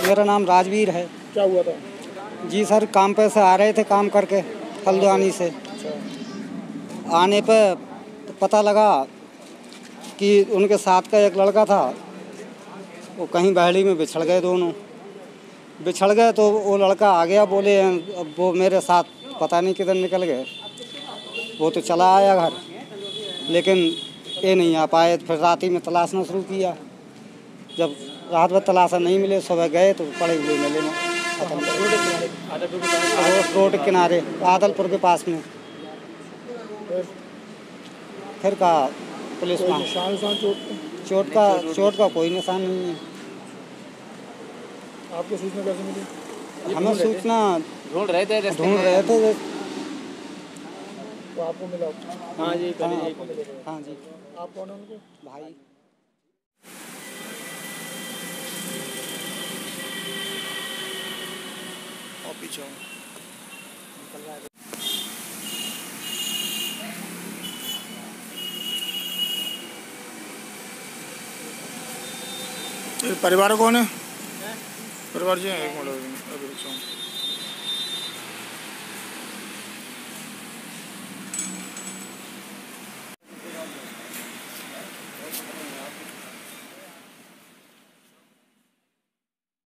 मेरा नाम राजवीर है। क्या हुआ था? जी सर, काम पे से आ रहे थे काम करके हल्द्वानी से। आने पे पता लगा कि उनके साथ का एक लड़का था, वो कहीं बहड़ी में बिछड़ गए। दोनों बिछड़ गए तो वो लड़का आ गया, बोले अब वो मेरे साथ पता नहीं किधर निकल गए। वो तो चला आया घर, लेकिन ये नहीं आ पाए। फिर रात ही में तलाशना शुरू किया। जब रात भर तलाशा नहीं मिले, सुबह गए तो पड़े हुए मिले ना खत्म। रोड किनारे आदलपुर के पास में। फिर कहा पुलिस में चोट का कोई निशान नहीं है। आपको सूचना कैसे मिली? हमें सूचना ढूंढ रहे थे तो आपको मिला? हाँ जी, हाँ जी। आप कौन है उनके भाई? और पीछे परिवार कौन है? परिवार जी एक मिनट।